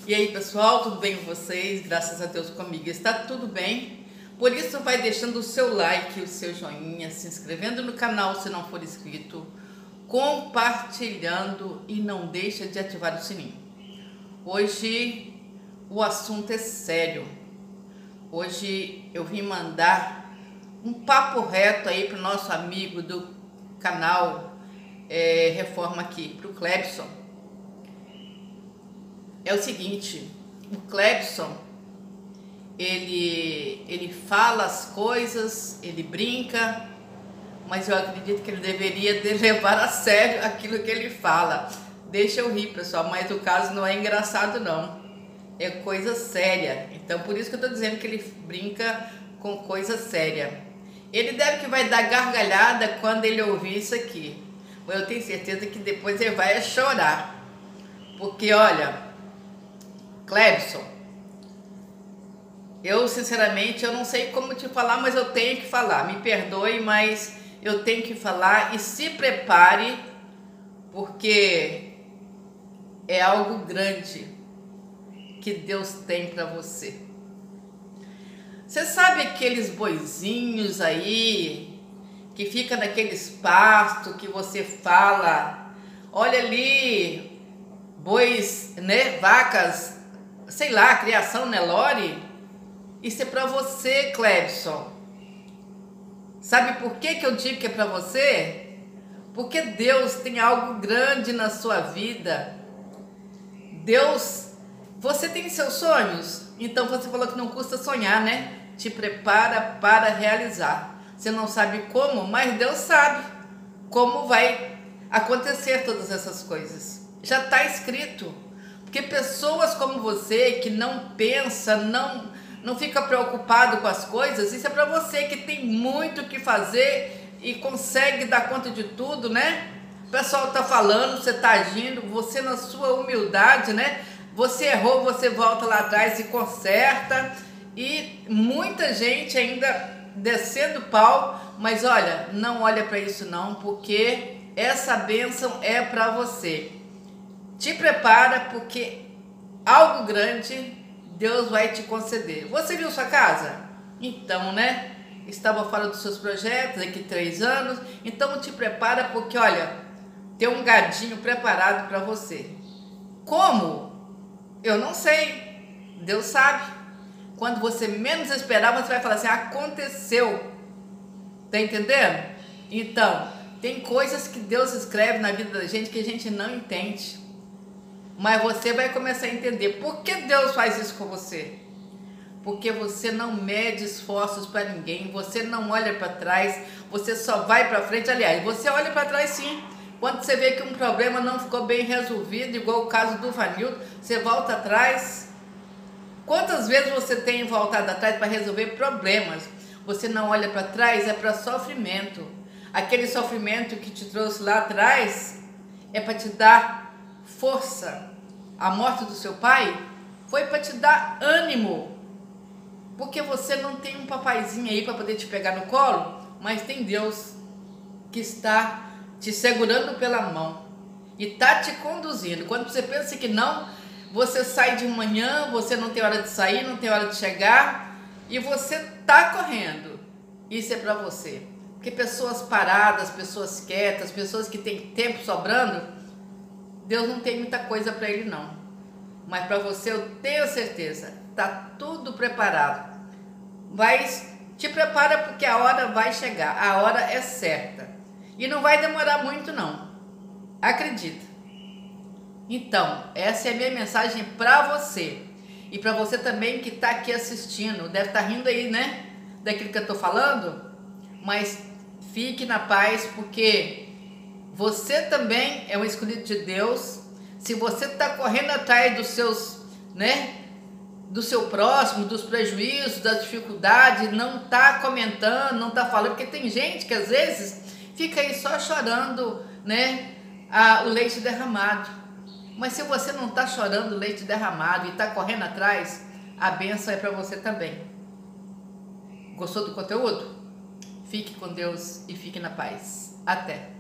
E aí pessoal, tudo bem com vocês? Graças a Deus comigo está tudo bem. Por isso vai deixando o seu like, o seu joinha, se inscrevendo no canal se não for inscrito, compartilhando e não deixa de ativar o sininho. Hoje o assunto é sério. Hoje eu vim mandar um papo reto aí para o nosso amigo do canal Reforma aqui, para o Clebson. É o seguinte, o Clebson, ele fala as coisas, ele brinca, mas eu acredito que ele deveria levar a sério aquilo que ele fala. Deixa eu rir, pessoal, mas o caso não é engraçado não, é coisa séria. Então por isso que eu estou dizendo que ele brinca com coisa séria. Ele deve que vai dar gargalhada quando ele ouvir isso aqui. Eu tenho certeza que depois ele vai chorar, porque olha, Clebson, eu sinceramente eu não sei como te falar, mas eu tenho que falar. Me perdoe, mas eu tenho que falar e se prepare, porque é algo grande que Deus tem para você. Você sabe aqueles boizinhos aí que fica naqueles pastos que você fala, olha ali, bois, né, vacas, sei lá, criação Nelore? Isso é para você, Clebson. Sabe por que eu digo que é para você? Porque Deus tem algo grande na sua vida. Deus, você tem seus sonhos? Então você falou que não custa sonhar, né? Te prepara para realizar. Você não sabe como, mas Deus sabe como vai acontecer todas essas coisas. Já está escrito. Porque pessoas como você, que não pensa, não fica preocupado com as coisas, isso é para você que tem muito o que fazer e consegue dar conta de tudo, né? O pessoal está falando, você está agindo, você na sua humildade, né? Você errou, você volta lá atrás e conserta. E muita gente ainda descendo pau, mas olha, não olha para isso não, porque essa bênção é para você. Te prepara, porque algo grande Deus vai te conceder. Você viu sua casa? Então, né? Estava fora dos seus projetos, daqui 3 anos. Então te prepara, porque olha, tem um gadinho preparado para você. Como? Eu não sei. Deus sabe. Quando você menos esperar, você vai falar assim, aconteceu. Tá entendendo? Então, tem coisas que Deus escreve na vida da gente que a gente não entende. Mas você vai começar a entender por que Deus faz isso com você. Porque você não mede esforços para ninguém, você não olha para trás, você só vai para frente. Aliás, você olha para trás sim. Quando você vê que um problema não ficou bem resolvido, igual o caso do Vanildo, você volta atrás. Quantas vezes você tem voltado atrás para resolver problemas? Você não olha para trás, é para sofrimento. Aquele sofrimento que te trouxe lá atrás é para te dar força. A morte do seu pai foi para te dar ânimo, porque você não tem um papaizinho aí para poder te pegar no colo, mas tem Deus que está te segurando pela mão e está te conduzindo. Quando você pensa que não, você sai de manhã, você não tem hora de sair, não tem hora de chegar e você está correndo. Isso é para você, porque pessoas paradas, pessoas quietas, pessoas que têm tempo sobrando, Deus não tem muita coisa para ele não, mas para você eu tenho certeza, tá tudo preparado. Te prepara, porque a hora vai chegar, a hora é certa e não vai demorar muito não, acredita. Então essa é a minha mensagem para você e para você também que está aqui assistindo, deve estar rindo aí, né, daquilo que eu estou falando, mas fique na paz, porque você também é um escolhido de Deus. Se você está correndo atrás dos seus, né, do seu próximo, dos prejuízos, das dificuldades, não está comentando, não está falando, porque tem gente que às vezes fica aí só chorando, né, o leite derramado. Mas se você não está chorando o leite derramado e está correndo atrás, a bênção é para você também. Gostou do conteúdo? Fique com Deus e fique na paz. Até!